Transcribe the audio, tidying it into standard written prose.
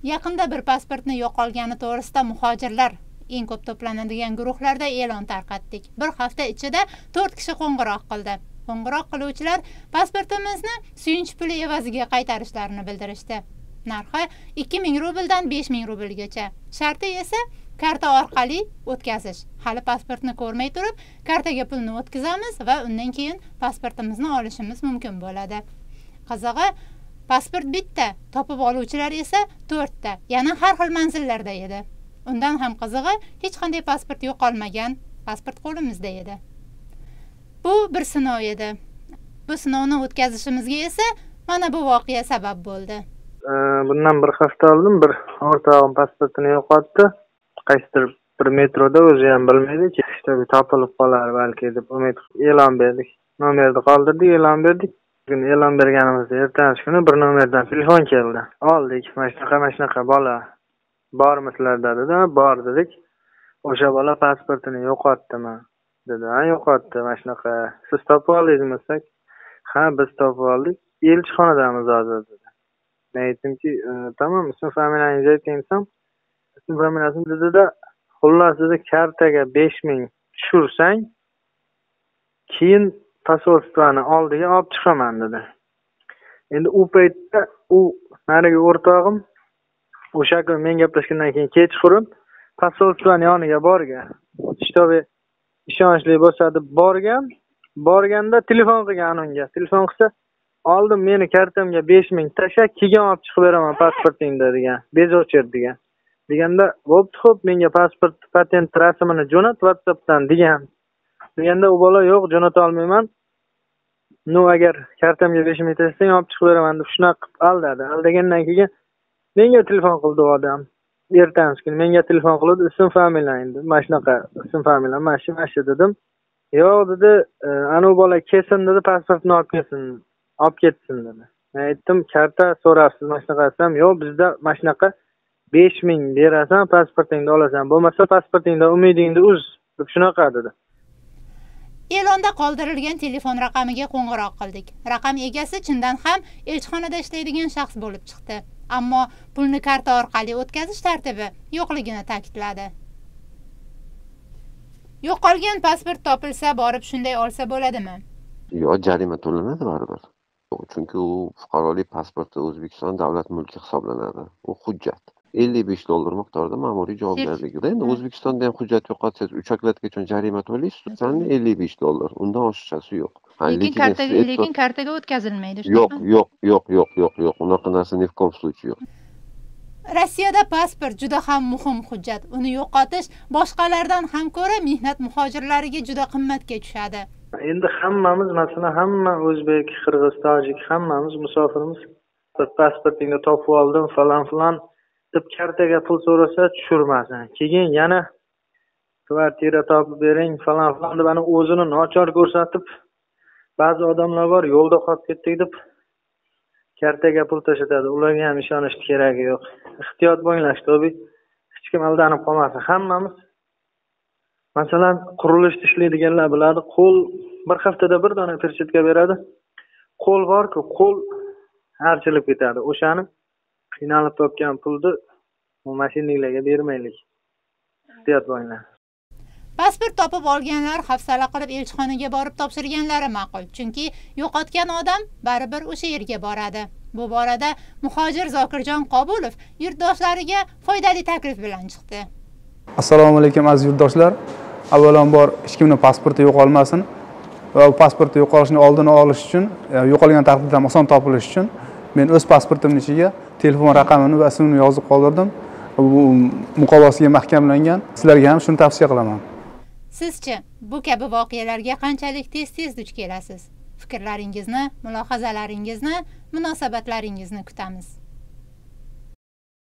Yaqinda bir pasportni yo'qolgani to'g'risida muhojirlar eng ko'p to'planadigan guruhlarda e'lon tarqatdik. Bir hafta ichida 4 kishi qo'ng'iroq qildi. Qo'ng'iroq qiluvchilar pasportimizni suyunchi puli evaziga qaytarishlarini bildirishdi. Narxi 2000 rubldan 5000 rublgacha. Sharti esa karta orqali o'tkazish. Hali pasportni ko'rmay turib, kartaga pulni o'tkazamiz va undan keyin pasportimizni olishimiz mumkin bo'ladi. Qizig'i, pasport bitta, topib oluvchilar esa 4 ta, yana har xil manzillarda edi. Undan ham qizig'i, hech qanday pasport yo'qolmagan, pasport qo'limizda edi. Bu bir sinov edi. Bu sinovni o'tkazishimizga esa mana bu voqea sabab bo'ldi. Bundan bir hafta oldin bir o'rtog'im pasportini yo'qotdi. Qaysidir bir metroda o'zi ham bilmaydi, işte topilib qolar balki deb umid e'lon berdik. Nomerni qoldirdik, e'lon berdik. Bugun e'lon berganimizda ertangi kuni bir nomerdan telefon keldi. Oldik, mana shunaqa bola bormisizlar dedi-da, bor dedik. O'sha bola pasportini yo'qotdimi dedi. Ha, yo'qotdi, mana shunaqa. Siz topib oldingizmi desak, ha, biz topib oldik. Elchixonadamiz hozir dedi. Men aytdimki, tamam, ism familiyangizni aytsam, ism familiyasini dedi-da, xullas dedi, kartaga 5000 tushursang, keyin pasportni oldiga olib chiqaman dedi. Endi u paytda u narigi o'rtog'im o'sha kun men gaplashgandan keyin kechqurun pasportni yoniga borgan. Ishtobe ishonchli bo'lsa deb borganda telefon qilgan unga. Telefon qilsa, "Oldim, meni kartamga 5000 tasha, keyin olib chiqib beraman pasportingni" degan. Bezocher degan. Deganda, "Bo'pti, xo'p, menga pasport patent rasmini jo'nat WhatsAppdan" degan. Deganda u bola, "Yo'q, jo'nata olmayman. No, agar kartamga 5000 tashsang olib chiqib beraman" deb shunaqa qilib aldadi. Aldagandan keyin menga telefon qildi odam. Ertangi kuni menga telefon qildi, ism familiyangni, mana shunaqa ism familiyam, mana shu dedim. "Yo'q" dedi, "Ana u bola kelsin" dedi, "pasportni olib kelsin, olib ketsin" dedi. Men aytdim, "Karta so'rabsiz, mana shunaqa desam, yo'q, bizda mana shunaqa 5000 berasan, pasportingni olasan, bo'lmasa pasportingda umidingni uz" deb shunaqa dedi. E'londa qoldirilgan telefon raqamiga qo'ng'iroq qildik. Raqam egasi chindan ham elchixonada ishlaydigan shaxs bo'lib chiqdi. Ammo pulni karta orqali o'tkazish tartibi yo'qligini ta'kidladi. Yo'qolgan pasport topilsa, borib shunday olsa bo'ladimi? Yo'q, jarima to'lanadi baribir. Chunki u fuqarolik pasporti O'zbekiston davlat mulki hisoblanadi. U hujjat. $55 miqdorida ma'muriy javobgarligida. Endi O'zbekistonda ham hujjat yo'qotsangiz, uchaklatgacha jarima to'laysiz, $55. Undan oshiqchasi yo'q. Lekin kartaga o'tkazilmaydi. Yo'q. Unaqa narsa ni v kom случае yo'q. Rossiyada pasport juda ham muhim hujjat. Uni yo'qotish boshqalardan ham ko'ra mehnat muhojirlariga juda qimmatga tushadi. Endi hammamiz, masalan, hamma o'zbek, qirg'iz, tojik hammamiz musofirmiz. Pasportingni topib oldim falan deb kartaga pul so'rasa tushirmasin. Keyin yana kvartira topib bering falan deb ana o'zini nochor ko'rsatib, ba'zi odamlar bor, yo'lda qolib ketdik deb kartaga pul tashlatadi. Ularga ham ishonish keragi yo'q. Ehtiyot bo'linglar, to'bi. Hech kim aldanib qolmasin. Hammamiz, masalan, qurilishda ishlaydiganlar biladi, qo'l bir haftada bir dona perchatka beradi. Qo'l bor-ku, qo'l harchilib ketadi. O'shani qiynalib topgan pulni mashinalarga bermaylik. Ehtiyot bo'linglar. Pasport topib olganlar hafsala qilib elchixonaga borib topshirganlari ma'qul, chunki yo'qotgan odam baribir o'sha yerga boradi. Bu borada muhojir Zokirjon Qobulov yurtdoshlariga foydali taklif bilan chiqdi. Assalomu alaykum aziz yurtdoshlar. Avvalambor hech kimning pasporti yo'qolmasin va pasporti yo'qolishini oldini olish uchun, yo'qolgan taqdirda ham oson topilish uchun men o'z pasportimning ichiga telefon raqamimni va ismimni yozib qoldirdim. Bu muqovasiga mahkamlangan. Sizlarga ham shuni tavsiya qilaman. Sizchi, bu kabi voqealarga qanchalik tez duch kelasiz? Fikrlaringizni, mulohazalaringizni, munosabatlaringizni kutamiz.